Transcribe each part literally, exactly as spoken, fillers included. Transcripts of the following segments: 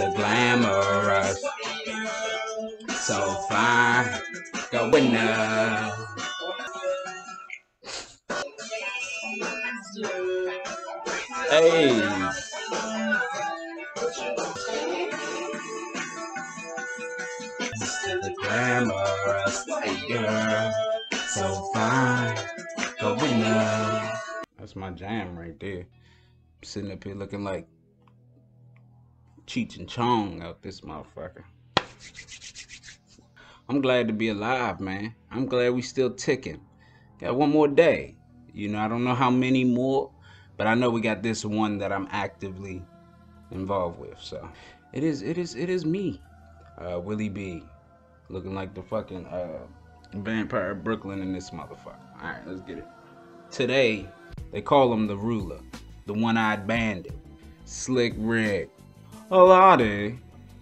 the glamorous, so fine, go winner. Hey, the glamorous white girl, so fine, go winner. That's my jam right there. Sitting up here looking like Cheech and Chong out this motherfucker. I'm glad to be alive, man. I'm glad we still ticking. Got one more day. You know, I don't know how many more, but I know we got this one that I'm actively involved with. So it is, it is, it is me, uh, Willie B, looking like the fucking uh, vampire of Brooklyn in this motherfucker. All right, let's get it. Today, they call him the ruler, the one-eyed bandit, Slick Rick. A Lottie,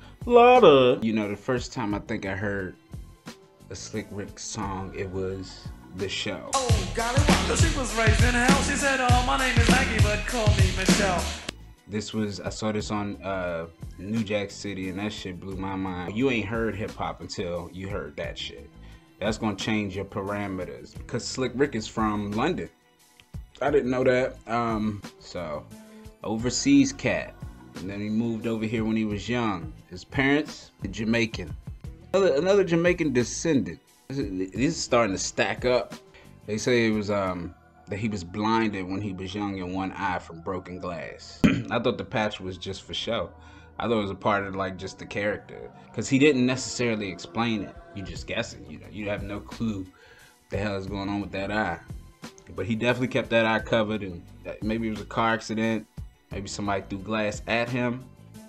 Lotta. You know, the first time I think I heard a Slick Rick song, it was The Show. Oh, golly, wonder she was raised in hell. She said, oh, my name is Maggie, but call me Michelle. This was, I saw this on uh, New Jack City, and that shit blew my mind. You ain't heard hip hop until you heard that shit. That's gonna change your parameters, because Slick Rick is from London. I didn't know that. Um, so, overseas cat. And then he moved over here when he was young. His parents, Jamaican. Another, another Jamaican descendant. This is starting to stack up. They say it was um that he was blinded when he was young in one eye from broken glass. I thought the patch was just for show. I thought it was a part of like just the character, because he didn't necessarily explain it. You just guessing, you know. You have no clue what the hell is going on with that eye. But he definitely kept that eye covered, and maybe it was a car accident. Maybe somebody threw glass at him.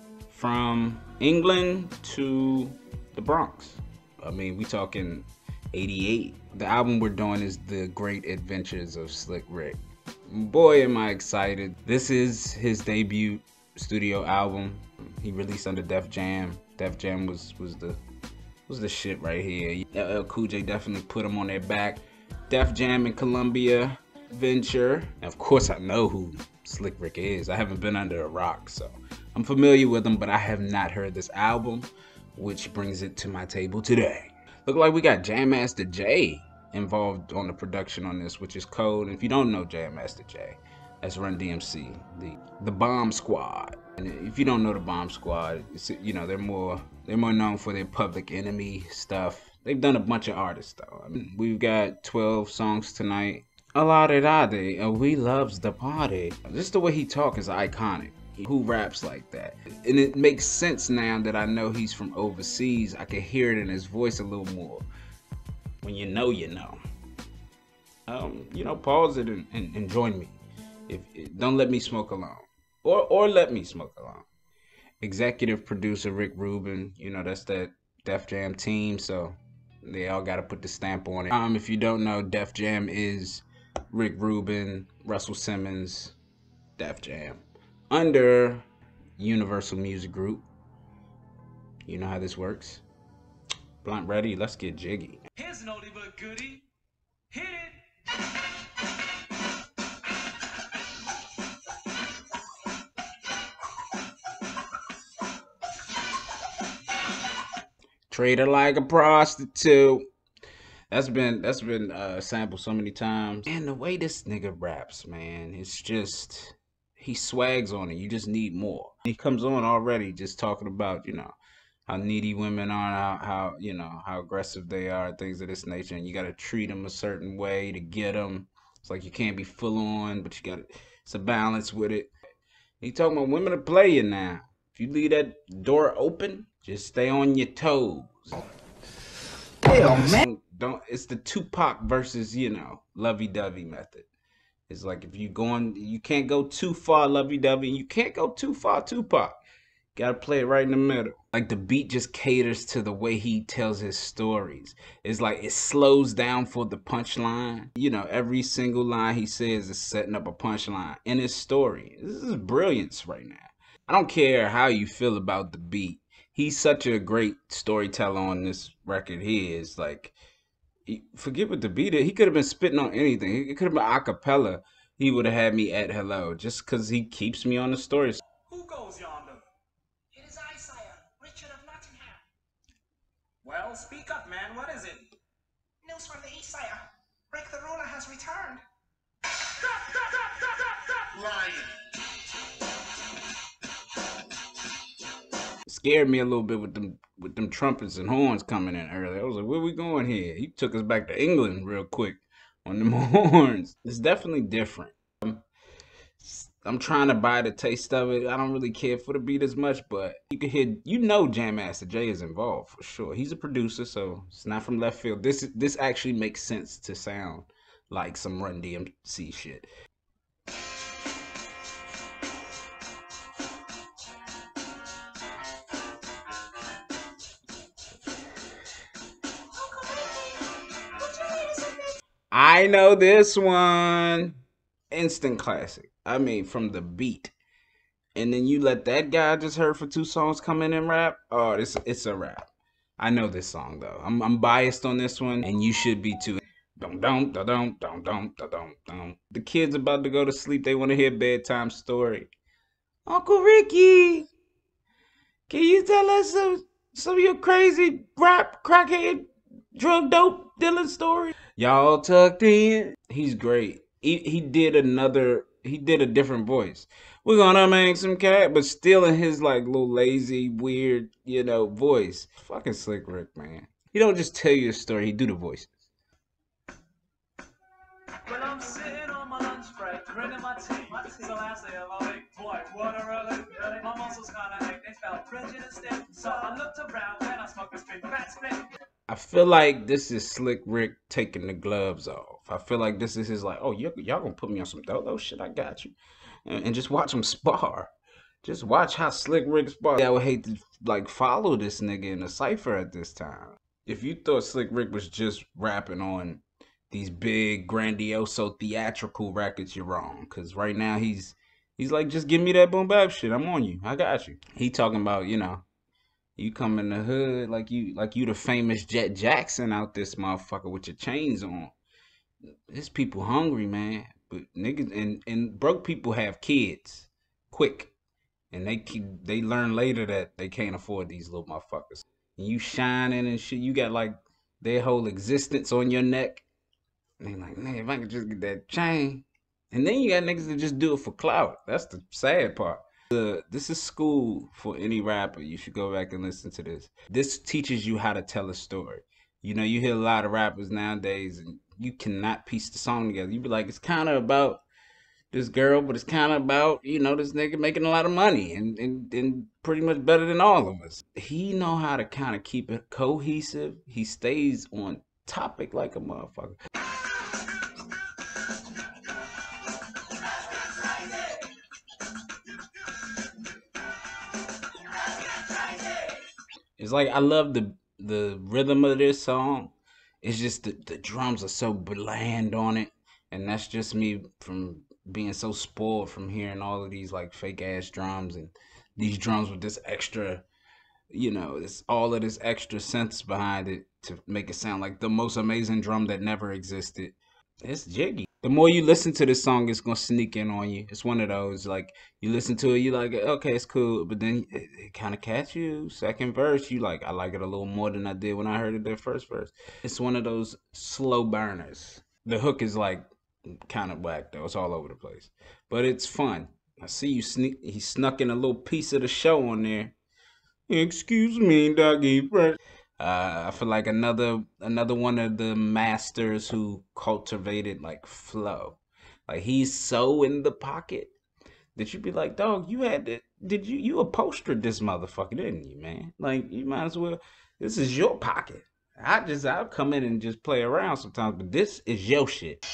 From England to the Bronx. I mean, we talking eighty-eight. The album we're doing is The Great Adventures of Slick Rick. Boy, am I excited. This is his debut studio album. He released under Def Jam. Def Jam was, was, the, was the shit right here. L L Cool J definitely put him on their back. Def Jam and Columbia venture. And of course, I know who Slick Rick is. I haven't been under a rock, so I'm familiar with him, but I have not heard this album, which brings it to my table today. Look like we got Jam Master Jay involved on the production on this, which is cold. And if you don't know Jam Master Jay, that's Run D M C, the the Bomb Squad. And if you don't know the Bomb Squad, it's, you know, they're more they're more known for their Public Enemy stuff. They've done a bunch of artists though. I mean, we've got twelve songs tonight. A lot of that, and we loves the party. Just the way he talk is iconic. Who raps like that? And it makes sense now that I know he's from overseas. I can hear it in his voice a little more. When you know, you know. Um, you know, pause it and, and, and join me. If don't let me smoke alone, or or let me smoke alone. Executive producer Rick Rubin. You know, that's that Def Jam team, so they all got to put the stamp on it. Um, if you don't know, Def Jam is Rick Rubin, Russell Simmons, Def Jam, under Universal Music Group. You know how this works. Blunt ready, let's get jiggy. Here's an oldie but goodie. Hit it. Treat her like a prostitute. That's been that's been uh, sampled so many times. And the way this nigga raps, man, it's just, he swags on it. You just need more. He comes on already just talking about, you know, how needy women are, how, how you know, how aggressive they are, things of this nature. And you got to treat them a certain way to get them. It's like you can't be full on, but you got to, it's a balance with it. He talking about women to play you now. If you leave that door open, just stay on your toes. Hell, man. Don't, it's the Tupac versus, you know, lovey-dovey method. It's like if you going, you can't go too far lovey-dovey, and you can't go too far Tupac. Gotta play it right in the middle. Like the beat just caters to the way he tells his stories. It's like it slows down for the punchline. You know, every single line he says is setting up a punchline in his story. This is brilliance right now. I don't care how you feel about the beat. He's such a great storyteller on this record. He is like, forget what the beat is. He could have been spitting on anything. It could have been a cappella. He would have had me at hello just because he keeps me on the story. Who goes yonder? It is I, sire. Well, speak up, man. What is it? News from the east side. Rick the Ruler has returned. Scared me a little bit with them with them trumpets and horns coming in early. I was like, where we going here? He took us back to England real quick on them horns. It's definitely different. Um, I'm trying to buy the taste of it. I don't really care for the beat as much, but you can hear, you know, Jam Master Jay is involved for sure. He's a producer, so it's not from left field. This this actually makes sense to sound like some Run D M C shit. I know this one. Instant classic. I mean, from the beat. And then you let that guy I just heard for two songs come in and rap. Oh, this it's a rap. I know this song though. I'm I'm biased on this one, and you should be too. Dum dum dum dum dum dum dum dum. The kid's about to go to sleep. They want to hear bedtime story. Uncle Ricky, can you tell us some some of your crazy rap crackhead drug dope dealing story? Y'all tucked in. He's great. He he did another. He did a different voice. We're gonna make some cat, but still in his like little lazy, weird, you know, voice. Fucking Slick Rick, man. He don't just tell you a story. He do the voices. When I'm sitting on my lunch break, grinning my teeth, it's the last day of my week. Boy, what a relief. My muscles kinda ache, they felt rigid and stiff. So I looked around and I smoked this big fat split. I feel like this is Slick Rick taking the gloves off. I feel like this is his like, oh, y'all gonna put me on some Dolo shit? I got you. And, and just watch him spar. Just watch how Slick Rick spar. I would hate to like follow this nigga in a cypher at this time. If you thought Slick Rick was just rapping on these big, grandioso, theatrical records, you're wrong. Cause right now he's he's like, just give me that boom bap shit. I'm on you. I got you. He talking about, you know, you come in the hood like you like you the famous Jet Jackson out this motherfucker with your chains on. There's people hungry, man. But niggas and, and broke people have kids quick. And they keep, they learn later that they can't afford these little motherfuckers. And you shining and shit, you got like their whole existence on your neck. And they like, man, if I could just get that chain. And then you got niggas that just do it for clout. That's the sad part. Uh, this is school for any rapper. You should go back and listen to this. This teaches you how to tell a story. You know, you hear a lot of rappers nowadays and you cannot piece the song together. You be like, it's kind of about this girl, but it's kind of about, you know, this nigga making a lot of money and, and, and pretty much better than all of us. He know how to kind of keep it cohesive. He stays on topic like a motherfucker. It's like, I love the the rhythm of this song. It's just the, the drums are so bland on it. And that's just me from being so spoiled from hearing all of these like fake ass drums and these drums with this extra, you know, this all of this extra synths behind it to make it sound like the most amazing drum that never existed. It's jiggy. The more you listen to this song, it's gonna sneak in on you. It's one of those, like, you listen to it, you like, okay, it's cool, but then it, it kind of catch you. Second verse, you like, I like it a little more than I did when I heard it the first verse. It's one of those slow burners. The hook is like kind of whack though. It's all over the place, but it's fun. I see you sneak. He snuck in a little piece of the show on there. Excuse me, doggy. Uh, I feel like another another one of the masters who cultivated like flow. Like, he's so in the pocket that you be like, dog, you had to, did you you upholstered this motherfucker, didn't you, man? Like, you might as well, this is your pocket. I just I'll come in and just play around sometimes, but this is your shit.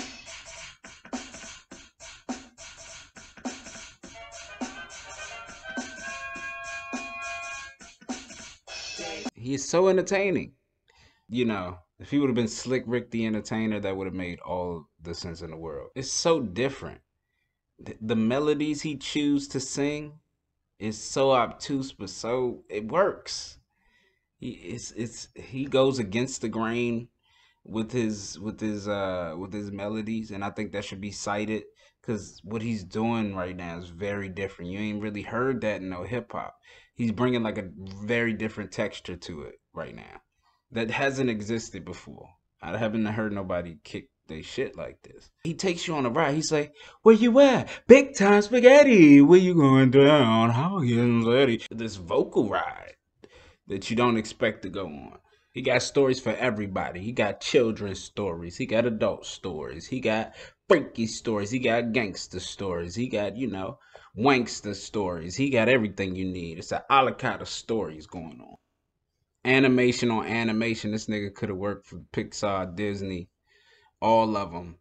He is so entertaining. You know, if he would have been Slick Rick the Entertainer, that would have made all the sense in the world. It's so different. The, the melodies he chooses to sing is so obtuse, but so it works. He it's it's he goes against the grain with his with his uh with his melodies, and I think that should be cited because what he's doing right now is very different. You ain't really heard that in no hip hop. He's bringing like a very different texture to it. right now that hasn't existed before. I haven't heard nobody kick they shit like this. He takes you on a ride. He's like, where you at? Big time spaghetti. Where you going down? How you ready? This vocal ride that you don't expect to go on. He got stories for everybody. He got children's stories. He got adult stories. He got freaky stories. He got gangster stories. He got, you know, wankster stories. He got everything you need. It's an a la carte of stories going on. Animation on animation. This nigga could have worked for Pixar, Disney, all of them.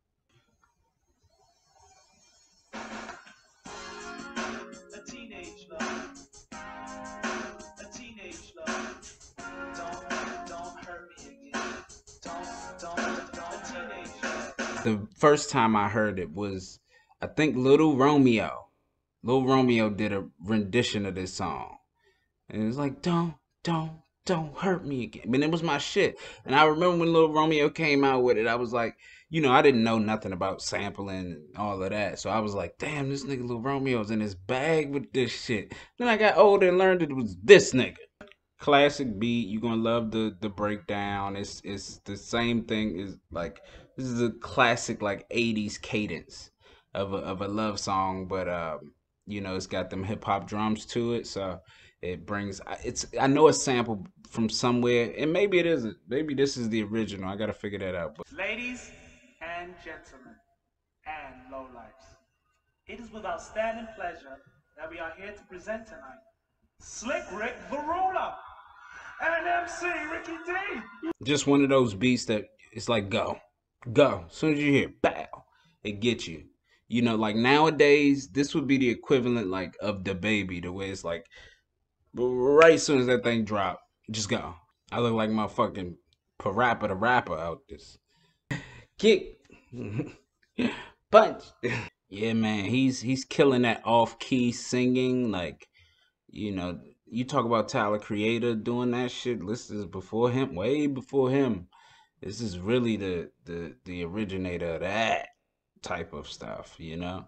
A teenage love. A teenage love. Don't, don't hurt me again. Don't, don't, don't. A teenage love. The first time I heard it was, I think, Little Romeo. Little Romeo did a rendition of this song. And it was like, don't, don't, don't hurt me again. But it was my shit. And I remember when Little Romeo came out with it, I was like, you know, I didn't know nothing about sampling and all of that. So I was like, damn, this nigga Little Romeo's in his bag with this shit. Then I got older and learned it was this nigga. Classic beat. You're gonna love the the breakdown. It's it's the same thing. Is like, this is a classic like eighties cadence of a, of a love song, but um, you know, it's got them hip hop drums to it, so it brings it's. I know it's sampled from somewhere, and maybe it isn't. Maybe this is the original. I gotta figure that out. But Ladies and gentlemen, and lowlifes, it is with outstanding pleasure that we are here to present tonight Slick Rick the Ruler and M C Ricky D. just one of those beats that it's like go, go. As soon as you hear bow, it gets you. You know, like nowadays, this would be the equivalent like of the baby, the way it's like right as soon as that thing drop, just go. I look like my fucking parappa the rapper out this. Kick. Punch. Yeah, man, he's he's killing that off-key singing. Like, you know, you talk about Tyler Creator doing that shit. This is before him, way before him. This is really the the the originator of that type of stuff, you know.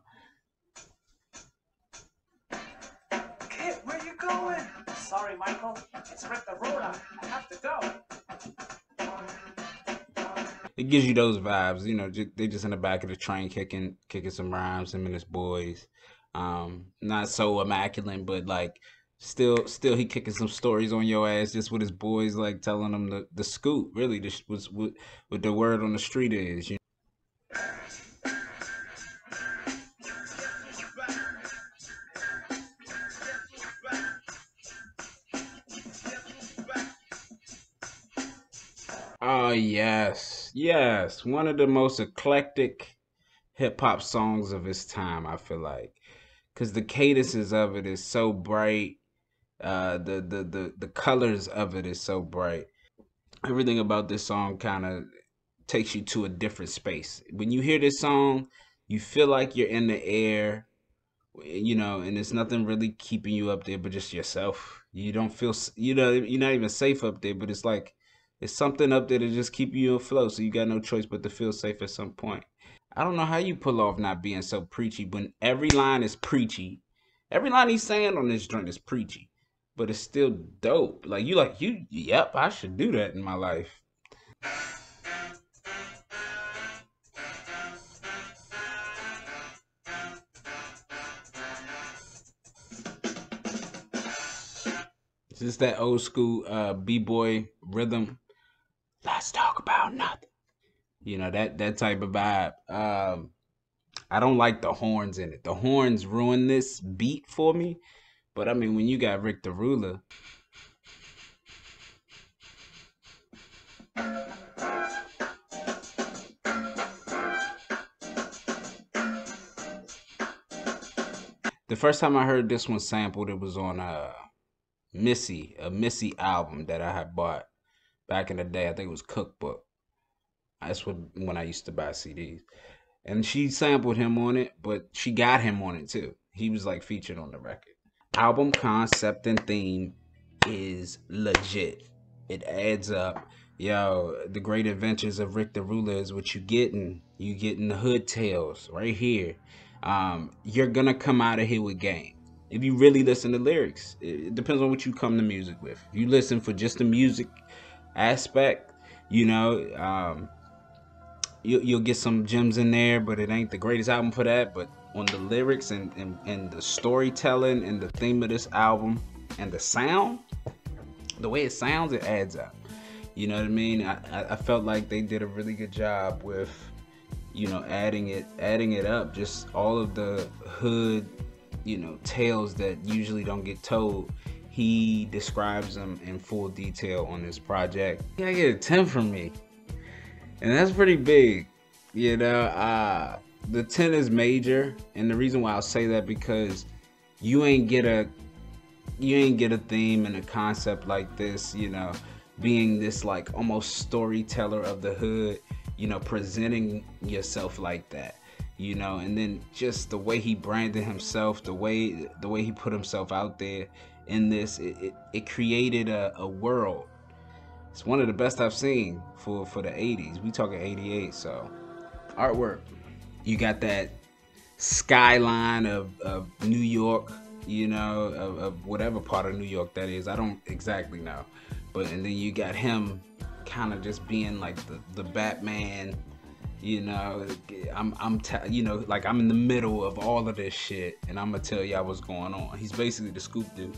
Kid, where you going? Sorry, Michael. It's Rick the Ruler. I have to go. It gives you those vibes, you know. Just, they just in the back of the train kicking, kicking some rhymes. Him and his boys, um, not so immaculate, but like still, still he kicking some stories on your ass just with his boys, like telling them the the scoop. Really, this was what what the word on the street is. You know? Oh yes, yes, one of the most eclectic hip hop songs of its time. I feel like, cause the cadences of it is so bright. Uh, the the the the colors of it is so bright. Everything about this song kind of takes you to a different space. When you hear this song, you feel like you're in the air, you know, and there's nothing really keeping you up there but just yourself. You don't feel, you know, you're not even safe up there, but it's like, it's something up there to just keep you afloat, so you got no choice but to feel safe at some point. I don't know how you pull off not being so preachy when every line is preachy. Every line he's saying on this joint is preachy, but it's still dope. Like, you like, you, yep, I should do that in my life. It's just that old school uh, b-boy rhythm. Let's talk about nothing. You know, that that type of vibe. Um, I don't like the horns in it. The horns ruin this beat for me. But I mean, when you got Rick the Ruler. The first time I heard this one sampled, it was on uh, Missy, a Missy album that I had bought back in the day. I think it was Cookbook. That's what, when I used to buy C Ds. And she sampled him on it, but she got him on it too. He was like featured on the record. Album concept and theme is legit. It adds up. Yo, The Great Adventures of Rick the Ruler is what you getting. You getting the hood tales right here. Um, you're gonna come out of here with game. if you really listen to lyrics. It depends on what you come to music with. If you listen for just the music aspect, you know, um, you, you'll get some gems in there, but it ain't the greatest album for that. But on the lyrics and, and, and the storytelling and the theme of this album and the sound, the way it sounds, it adds up. You know what I mean? I, I felt like they did a really good job with, you know, adding it, adding it up. Just all of the hood, you know, tales that usually don't get told. He describes them in full detail on this project. Yeah, I get a ten from me, and that's pretty big. You know, uh, the ten is major, and the reason why I'll say that because you ain't get a, you ain't get a theme and a concept like this. You know, being this like almost storyteller of the hood. You know, presenting yourself like that. You know, and then just the way he branded himself, the way the way he put himself out there in this, it, it, it created a, a world. It's one of the best I've seen for, for the eighties. We talking eighty-eight, so artwork. You got that skyline of, of New York, you know, of, of whatever part of New York that is. I don't exactly know. But and then you got him kind of just being like the, the Batman. You know, I'm, I'm, t you know, like I'm in the middle of all of this shit, and I'm gonna tell y'all what's going on. He's basically the scoop dude.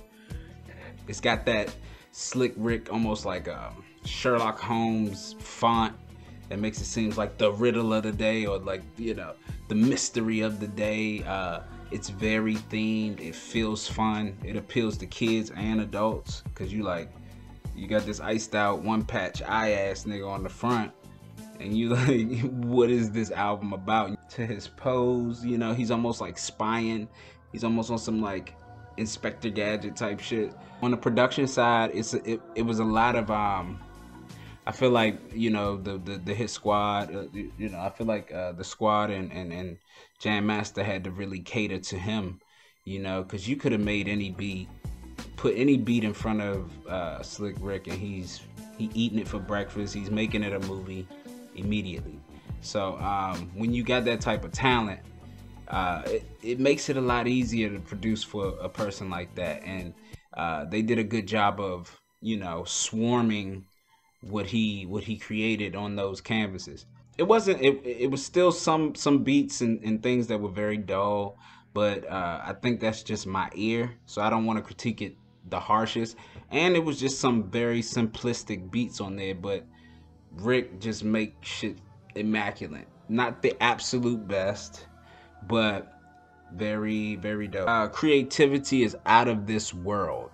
It's got that Slick Rick, almost like a Sherlock Holmes font that makes it seem like the riddle of the day, or like, you know, the mystery of the day. Uh, it's very themed. It feels fun. It appeals to kids and adults, cause you like, you got this iced out one patch eye ass nigga on the front. And you like, what is this album about? To his pose, you know, he's almost like spying. He's almost on some like Inspector Gadget type shit. On the production side, it's it, it was a lot of um. I feel like, you know, the the, the Hit Squad. Uh, you know, I feel like uh, the Squad and and and Jam Master had to really cater to him. You know, because you could have made any beat, put any beat in front of uh, Slick Rick, and he's he eating it for breakfast. He's making it a movie immediately. So um, when you got that type of talent, uh, it, it makes it a lot easier to produce for a person like that. And uh, they did a good job of, you know, swarming what he what he created on those canvases. It wasn't. It, it was still some some beats and, and things that were very dull, but uh, I think that's just my ear. So I don't want to critique it the harshest. And it was just some very simplistic beats on there, but Rick just make shit immaculate. Not the absolute best, but very, very dope. Uh, creativity is out of this world.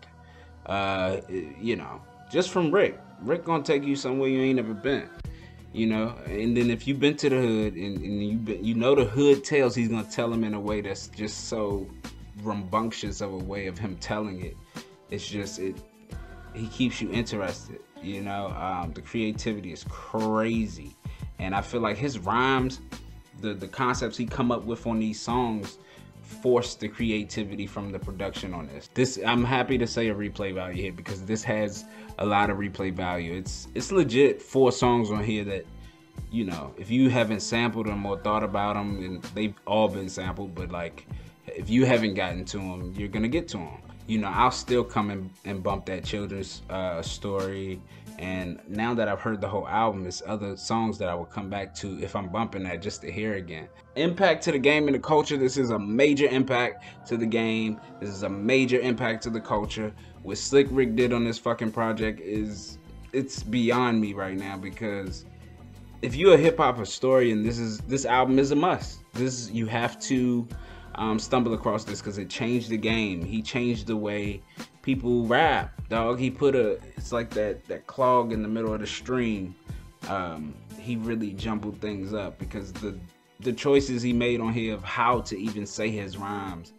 Uh, you know, just from Rick. Rick gonna take you somewhere you ain't never been. You know, and then if you've been to the hood and, and you been, you know the hood tales, he's gonna tell them in a way that's just so rambunctious of a way of him telling it. It's just it. He keeps you interested. You know, um, the creativity is crazy, and I feel like his rhymes, the the concepts he come up with on these songs, force the creativity from the production on this. This I'm happy to say a replay value here because this has a lot of replay value. It's it's legit four songs on here that, you know, if you haven't sampled them or thought about them, and they've all been sampled, but like if you haven't gotten to them, you're gonna get to them. You know, I'll still come and, and bump that Children's uh, Story. And now that I've heard the whole album, there's other songs that I will come back to if I'm bumping that just to hear again. Impact to the game and the culture. This is a major impact to the game. This is a major impact to the culture. What Slick Rick did on this fucking project is, it's beyond me right now, because if you're a hip hop historian, this is this album is a must. This you have to Um, stumble across this because it changed the game. He changed the way people rap, dog. He put a, it's like that that clog in the middle of the stream. Um, he really jumbled things up because the the choices he made on here of how to even say his rhymes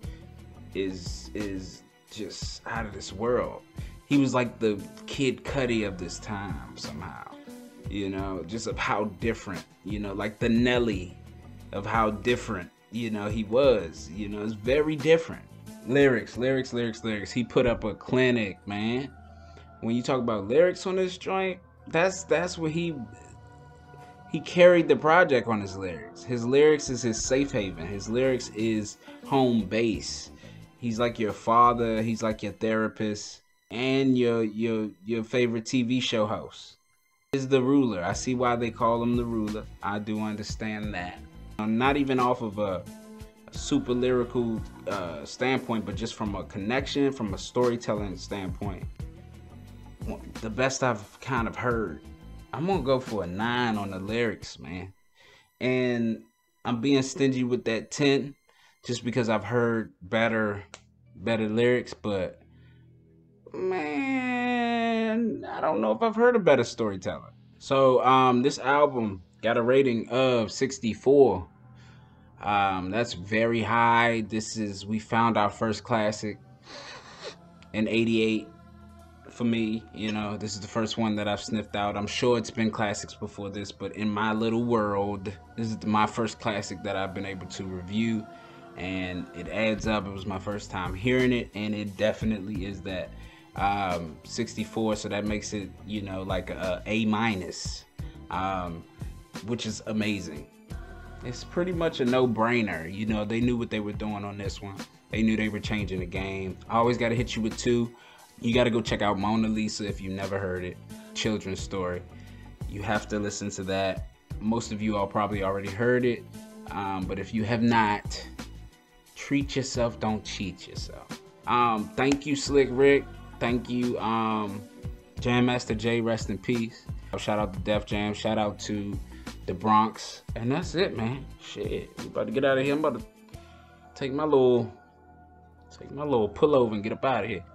is is just out of this world. He was like the Kid Cudi of this time somehow, you know, just of how different, you know, like the Nelly of how different, you know, he was, you know, it's very different. Lyrics, lyrics, lyrics, lyrics. He put up a clinic, man. When you talk about lyrics on this joint, that's that's what he he carried the project on his lyrics. His lyrics is his safe haven. His lyrics is home base. He's like your father, he's like your therapist, and your your your favorite T V show host. Is the ruler. I see why they call him the ruler. I do understand that. Not even off of a super lyrical uh, standpoint, but just from a connection, from a storytelling standpoint. The best I've kind of heard. I'm gonna go for a nine on the lyrics, man. And I'm being stingy with that ten just because I've heard better better lyrics, but man, I don't know if I've heard a better storyteller. So um this album got a rating of sixty-four. Um that's very high. This is we found our first classic in eighty-eight. For me, you know, this is the first one that I've sniffed out. I'm sure it's been classics before this, but in my little world, this is my first classic that I've been able to review, and it adds up. It was my first time hearing it, and it definitely is that. um sixty-four, so that makes it, you know, like a A minus, um which is amazing. It's pretty much a no-brainer. You know, they knew what they were doing on this one. They knew they were changing the game. I always got to hit you with two. You got to go check out Mona Lisa if you never heard it. Children's story. You have to listen to that. Most of you all probably already heard it, um, but if you have not, treat yourself, don't cheat yourself. Um, thank you, Slick Rick. Thank you, um, Jam Master Jay, rest in peace. Shout out to Def Jam. Shout out to the Bronx. And that's it, man. Shit, we about to get out of here. I'm about to take my little, take my little pullover and get up out of here.